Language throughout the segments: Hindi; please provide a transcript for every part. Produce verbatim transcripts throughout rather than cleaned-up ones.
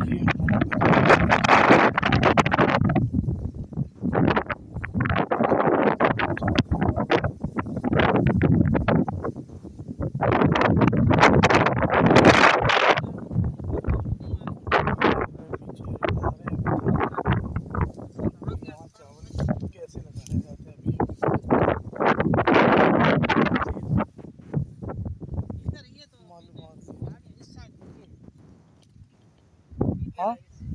हाँ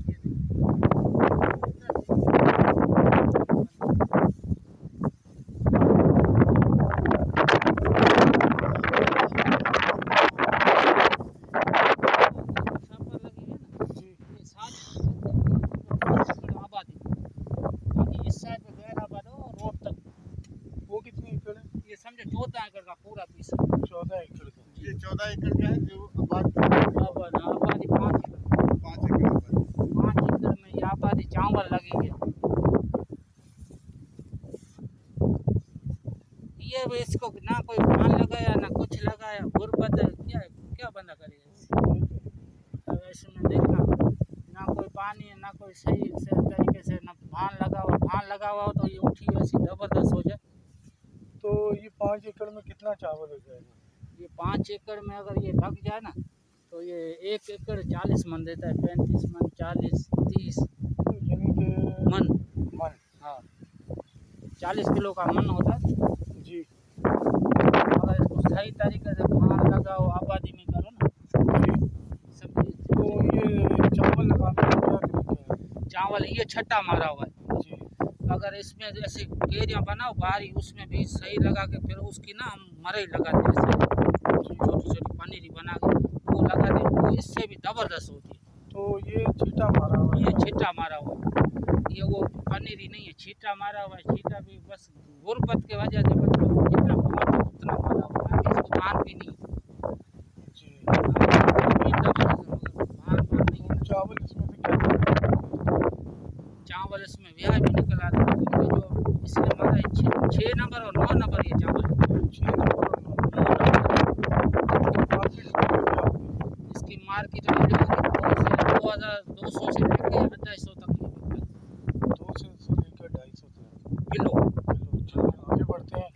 समझो चौदह एकड़ का पूरा पीस। चौदह एकड़ का ये चौदह एकड़ का है जो आबादी आबादी पाँच एकड़ पाँच एकड़ पाँच एकड़ में ये आबादी चावल लगेगी। ये इसको ना कोई धान लगाया ना कुछ लगाया, गुर्बत क्या क्या बंदा करेगा। इसमें देखना ना कोई पानी है ना कोई सही से तरीके से ना धान लगा हुआ, धान लगा हुआ हो तो ये उठी वैसी ज़बरदस्त हो जाए। तो ये पाँच एकड़ में कितना चावल हो जाएगा? ये पाँच एकड़ में अगर ये लग जाए ना तो ये एक एकड़ चालीस मन देता है, पैंतीस मन, चालीस, तीस यानी कि मन मन हाँ चालीस किलो का मन होता है जी। अगर इसको सही तरीके से धान लगाओ, आबादी में करो ना जी। सब। तो ये चावल लगाने का क्या तरीका है? चावल ये छट्टा मारा हुआ है जी। अगर इसमें जैसे घेरियाँ बनाओ बाहरी, उसमें भी सही लगा के फिर उसकी ना हम मरई लगाते हैं, छोटी छोटी पनीरी बना के वो लगाते हैं, वो इससे भी ज़बरदस्त होती है। तो ये छीटा मारा हुआ है? ये छीटा मारा हुआ है, ये वो पनीरी नहीं है, छीटा मारा हुआ है। छीटा भी बस गुर्बत के वजह से बच्चों जितना उतना मारा हुआ है, इसको मान भी नहीं जी। चावल इसमें से क्या चावल इसमें ब्याह भी निकल आता है, जो इसलिए हमारा छः छः नंबर और नौ नंबर ये चावल है। छः नंबर और नौ नंबर इसकी मार्केट वैल्यू दो हज़ार दो सौ से लेकर ढाई सौ तक बिकता है। दो सौ से लेकर ढाई सौ तक किलो किलो। आगे बढ़ते हैं।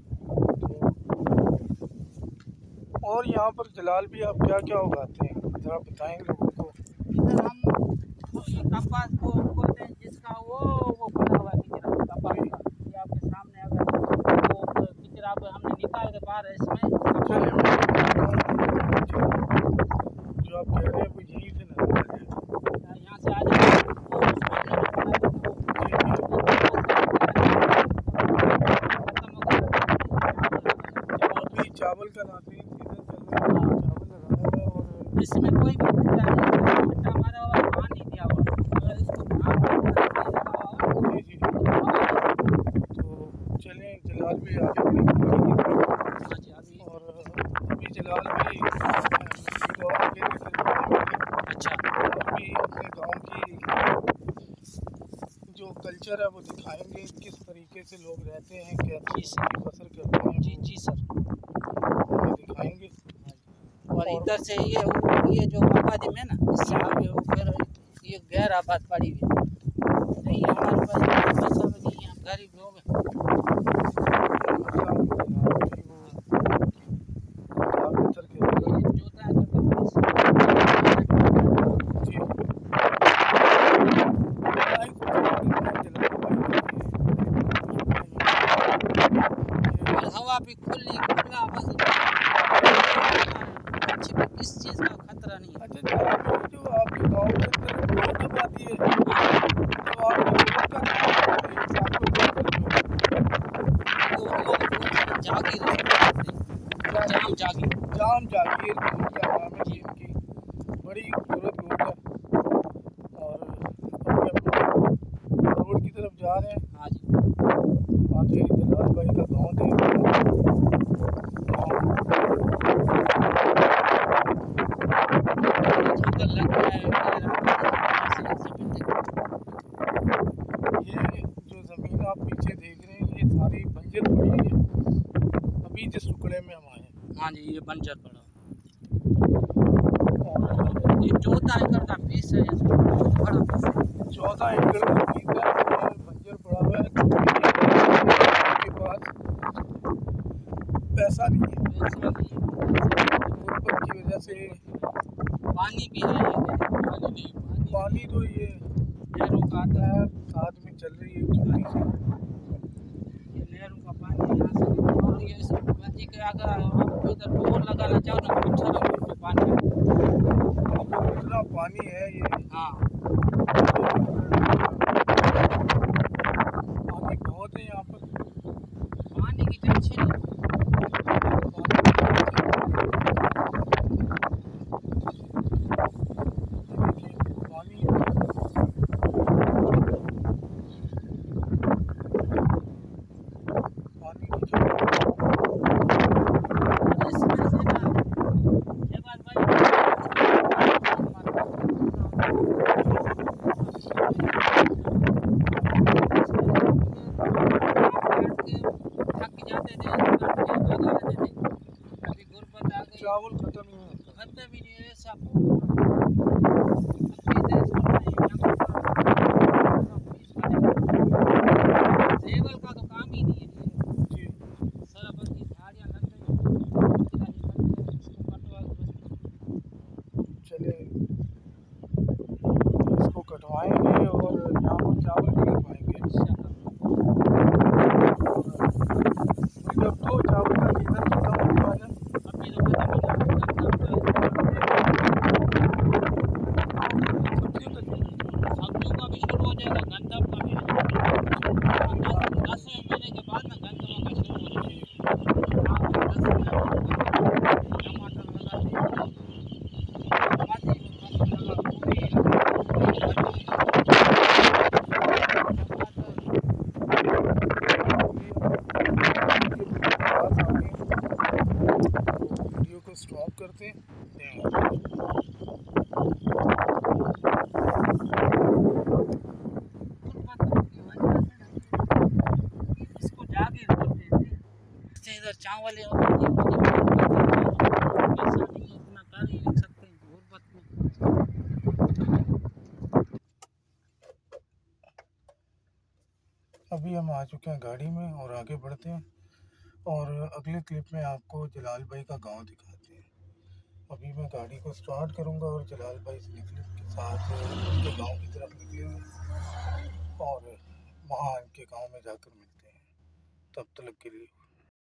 और यहाँ पर जलाल भी आप क्या क्या उगाते हैं ज़रा बताएंगे लोगों को? इधर हम ये कपास को बोलते हैं जिसका वो वो बना हुआ किचरा कपास का, ये आपके सामने अगर वो किचरा हमने निकाल के बाहर है इसमें जो आप कह रहे हैं वो यहीं से नजर यहाँ से आ जाए चावल का नाते चावल लगाया हुआ और इसमें कोई भी खट्टा नहीं, खट्टा मारा हुआ पानी दिया हुआ अगर इसको तो चलें जलाल भी आगे बढ़ेंगे। और अभी जलाल भी अच्छा अभी अपने गांव की जो कल्चर है वो दिखाएंगे, किस तरीके से लोग रहते हैं, कैसे बसर करते हैं। जी जी सर दिखाएंगे। और इधर से ये ये जो आबादी में ना इससे आगे वो फिर ये गैर आबाद पड़ी हुई नहीं, हमारे पास पैसा भी नहीं है, हम गरीब लोग हैं। हवा भी खुली खुला बस किस चीज़ का खतरा नहीं है। अच्छा जो आपके गाँव के अंदर कब आती है तो आप जागीर जाम जागीर जाम जागीर का नाम है जी, इनकी बड़ी खूबसूरत रोड है। और अभी रोड की तरफ जा रहे हैं। हाँ जी आगे जलाल भाई का गाँव देख रहे हैं। जंगल लग रहा है। ये जो ज़मीन आप पीछे देख रहे हैं ये सारी बंजर पड़ी है अभी जिस टुकड़े में हम आए हैं। हाँ जी ये बंजर पड़ा ये चौदह एकड़ एकड़ का पीस है, बड़ा पीस है। चौदह एकड़ का पीस है और बंजर पड़ा हुआ है। के पास पैसा नहीं है, पैसा नहीं है, गुर्बत की वजह से। पानी भी है, पानी नहीं, पानी पानी तो ये नहरों का आता है, साथ में चल रही है छोटी सी। ये नहरों का पानी यहाँ से। और ये इस नदी के अगर आप इधर बोर लगाना चाहो ना, अच्छा लगता है पानी। इतना पानी है ये, हाँ, पानी बहुत है यहाँ पर। पानी की टेंशन है। चावल खत्म ही है, खत्म ही नहीं है सब। लेवल का तो काम ही नहीं है जी। सारा, बस ये झाड़ियाँ लग गई, इसको कटवा चले इसको कटवाएंगे और यहाँ पर चावल भी लगवाएंगे। जब तो चावल का सीजन खत्म होने वाला है, अभी तो खत्म हो गया। सब्जियों का भी शुरू हो जाएगा, गंदम का भी। दसवें महीने के बाद में गंदम का शुरू हो जाएगा। टमाटर लगाते वीडियो को स्टॉप करते हैं। इसको जाके बोलते हैं इधर चावल है, पैसा नहीं है, इतना कर ही नहीं सकते हैं गुर्बत में। अभी हम आ चुके हैं गाड़ी में और आगे बढ़ते हैं और अगले क्लिप में आपको जलाल भाई का गांव दिखाते हैं। अभी मैं गाड़ी को स्टार्ट करूंगा और जलाल भाई से निकले के साथ उनके गांव की तरफ निकलेंगे और वहाँ इनके गांव में जाकर मिलते हैं। तब तक के लिए